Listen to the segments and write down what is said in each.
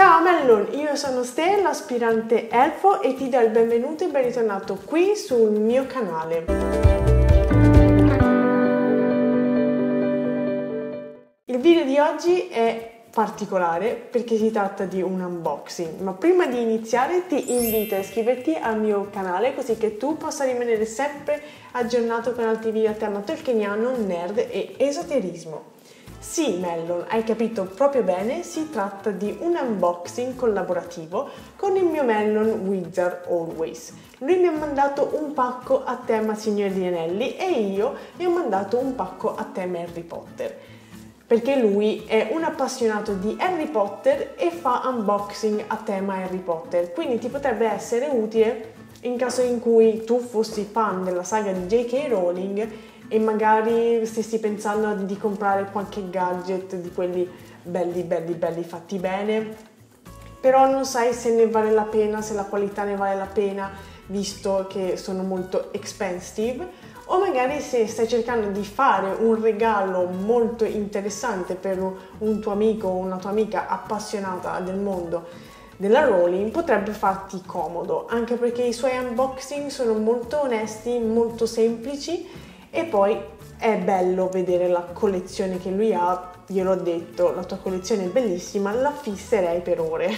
Ciao Mellon, io sono Ste, l'aspirante elfo e ti do il benvenuto e ben ritornato qui sul mio canale. Il video di oggi è particolare perché si tratta di un unboxing, ma prima di iniziare ti invito a iscriverti al mio canale così che tu possa rimanere sempre aggiornato con altri video a tema tolkieniano, nerd e esoterismo. Sì, Mellon, hai capito proprio bene, si tratta di un unboxing collaborativo con il mio Mellon Wizard Always. Lui mi ha mandato un pacco a tema Signore degli Anelli e io gli ho mandato un pacco a tema Harry Potter. Perché lui è un appassionato di Harry Potter e fa unboxing a tema Harry Potter, quindi ti potrebbe essere utile in caso in cui tu fossi fan della saga di J.K. Rowling e magari stessi pensando di comprare qualche gadget di quelli belli fatti bene, però non sai se ne vale la pena, se la qualità ne vale la pena, visto che sono molto expensive, o magari se stai cercando di fare un regalo molto interessante per un tuo amico o una tua amica appassionata del mondo della Rowling, potrebbe farti comodo, anche perché i suoi unboxing sono molto onesti, molto semplici. E poi è bello vedere la collezione che lui ha, gliel'ho detto, la tua collezione è bellissima, la fisserei per ore.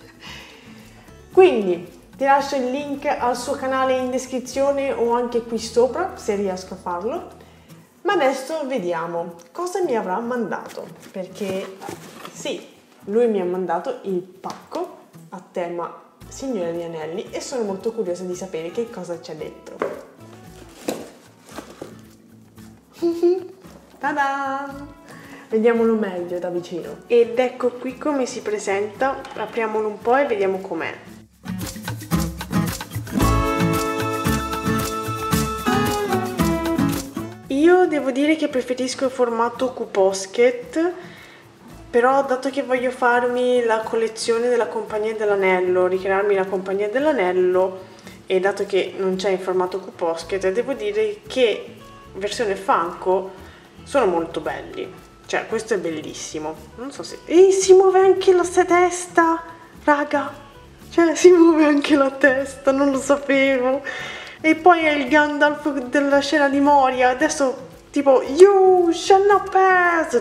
Quindi ti lascio il link al suo canale in descrizione o anche qui sopra se riesco a farlo. Ma adesso vediamo cosa mi avrà mandato, perché sì, lui mi ha mandato il pacco a tema Signore degli Anelli e sono molto curiosa di sapere che cosa c'è dentro. Ta-da! Vediamolo meglio da vicino. Ed ecco qui come si presenta. Apriamolo un po' e vediamo com'è. Io devo dire che preferisco il formato Q-Posket, però dato che voglio farmi la collezione della Compagnia dell'Anello, ricrearmi la Compagnia dell'Anello, e dato che non c'è in formato Q-Posket, devo dire che versione Funko sono molto belli, cioè questo è bellissimo, non so se... E si muove anche la testa, raga, cioè si muove anche la testa, non lo sapevo. E poi è il Gandalf della scena di Moria, adesso tipo you shall not pass.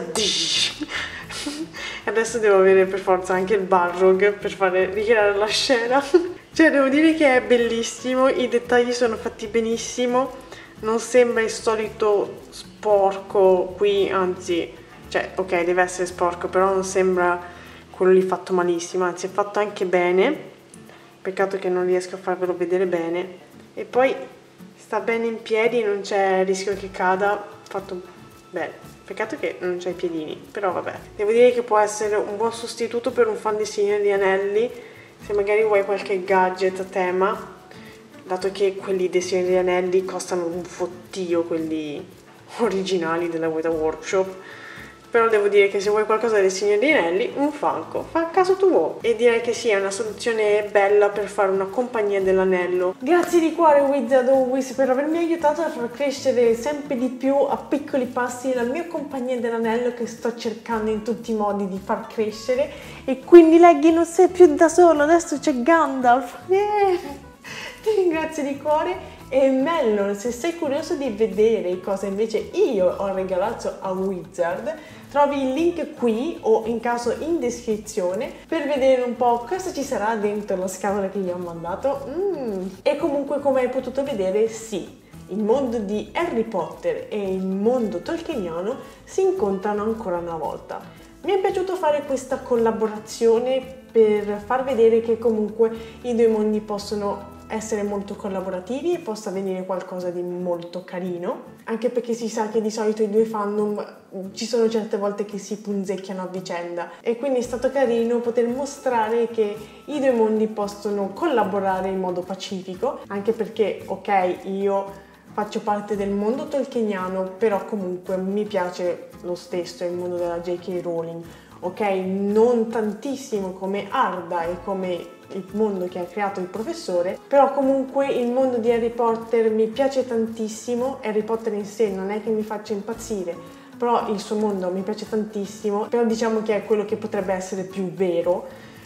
Adesso devo avere per forza anche il Balrog per fare ricreare la scena. Cioè devo dire che è bellissimo, i dettagli sono fatti benissimo. Non sembra il solito sporco qui, anzi, cioè ok deve essere sporco, però non sembra quello lì fatto malissimo, anzi è fatto anche bene, peccato che non riesco a farvelo vedere bene, e poi sta bene in piedi, non c'è rischio che cada, fatto bene, peccato che non c'è i piedini, però vabbè. Devo dire che può essere un buon sostituto per un fan di Signore degli Anelli, se magari vuoi qualche gadget a tema, dato che quelli dei Signori degli Anelli costano un fottio, quelli originali della Weta Workshop, però devo dire che se vuoi qualcosa dei Signori degli Anelli, un Funko, fa a caso tuo, e direi che sia una soluzione bella per fare una Compagnia dell'Anello. Grazie di cuore Wizard Always per avermi aiutato a far crescere sempre di più a piccoli passi la mia Compagnia dell'Anello che sto cercando in tutti i modi di far crescere, e quindi Leggy non sei più da solo, adesso c'è Gandalf. Ti ringrazio di cuore. E Mellon, se sei curioso di vedere cosa invece io ho regalato a Wizard, trovi il link qui o in caso in descrizione per vedere un po' cosa ci sarà dentro la scatola che gli ho mandato. E comunque, come hai potuto vedere, sì, il mondo di Harry Potter e il mondo tolkieniano si incontrano ancora una volta. Mi è piaciuto fare questa collaborazione per far vedere che comunque i due mondi possono essere molto collaborativi e possa venire qualcosa di molto carino, anche perché si sa che di solito i due fandom ci sono certe volte che si punzecchiano a vicenda, e quindi è stato carino poter mostrare che i due mondi possono collaborare in modo pacifico, anche perché ok, io faccio parte del mondo tolkieniano, però comunque mi piace lo stesso il mondo della J.K. Rowling, ok? Non tantissimo come Arda e come il mondo che ha creato il professore, però comunque il mondo di Harry Potter mi piace tantissimo. Harry Potter in sé non è che mi faccia impazzire, però il suo mondo mi piace tantissimo, però diciamo che è quello che potrebbe essere più vero,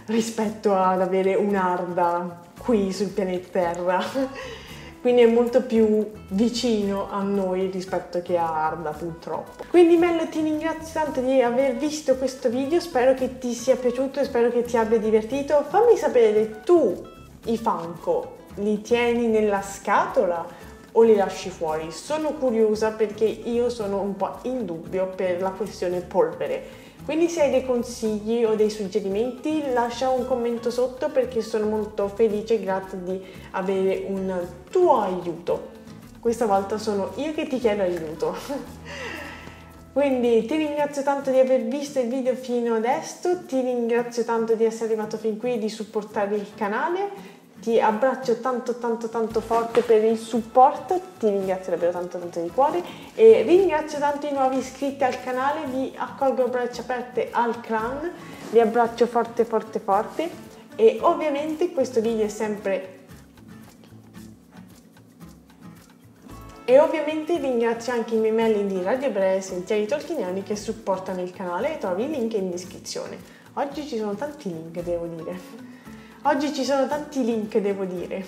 rispetto ad avere un'Arda qui sul pianeta Terra. Quindi è molto più vicino a noi rispetto che a Arda, purtroppo. Quindi Mello, ti ringrazio tanto di aver visto questo video, spero che ti sia piaciuto e spero che ti abbia divertito. Fammi sapere, tu i Funko li tieni nella scatola o li lasci fuori? Sono curiosa perché io sono un po' in dubbio per la questione polvere. Quindi se hai dei consigli o dei suggerimenti lascia un commento sotto, perché sono molto felice e grata di avere un tuo aiuto. Questa volta sono io che ti chiedo aiuto. Quindi ti ringrazio tanto di aver visto il video fino adesso, ti ringrazio tanto di essere arrivato fin qui e di supportare il canale. Ti abbraccio tanto forte per il supporto, ti ringrazio davvero tanto di cuore e ringrazio tanto i nuovi iscritti al canale, vi accolgo a braccia aperte al clan, vi abbraccio forte e ovviamente questo video è sempre... E ovviamente ringrazio anche i miei mail di Radio Ebrei e Sentieri Tolkieniani che supportano il canale, trovi il link in descrizione. Oggi ci sono tanti link, devo dire. Oggi ci sono tanti link, devo dire.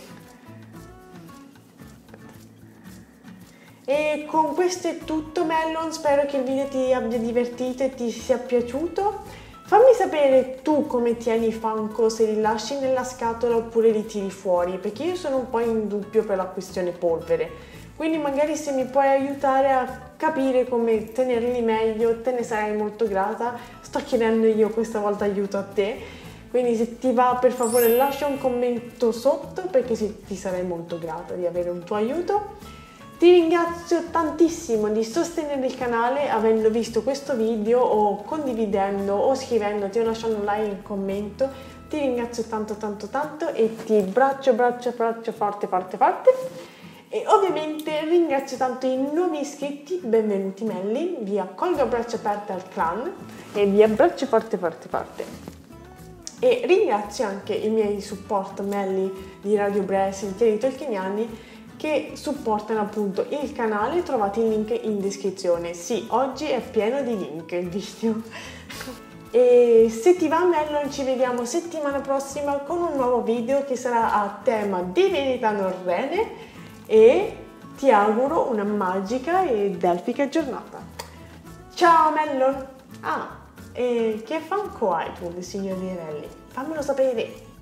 E con questo è tutto, Mellon. Spero che il video ti abbia divertito e ti sia piaciuto. Fammi sapere tu come tieni i Funko, se li lasci nella scatola oppure li tiri fuori, perché io sono un po' in dubbio per la questione polvere. Quindi magari se mi puoi aiutare a capire come tenerli meglio, te ne sarei molto grata. Sto chiedendo io questa volta aiuto a te. Quindi se ti va, per favore lascia un commento sotto, perché ti sarei molto grata di avere un tuo aiuto. Ti ringrazio tantissimo di sostenere il canale avendo visto questo video o condividendo o scrivendoti o lasciando un like in commento. Ti ringrazio tanto e ti abbraccio forte. E ovviamente ringrazio tanto i nuovi iscritti, benvenuti Melli, vi accolgo a braccia aperte al clan e vi abbraccio forte. E ringrazio anche i miei support Melli di Radio Ebrei e Sentieri Tolkieniani che supportano appunto il canale, trovate il link in descrizione. Sì, oggi è pieno di link il video. E se ti va Mellon ci vediamo settimana prossima con un nuovo video che sarà a tema di verità norrene e ti auguro una magica ed elfica giornata. Ciao Mellon! E che Funko hai tu, del Signore degli Anelli? Fammelo sapere!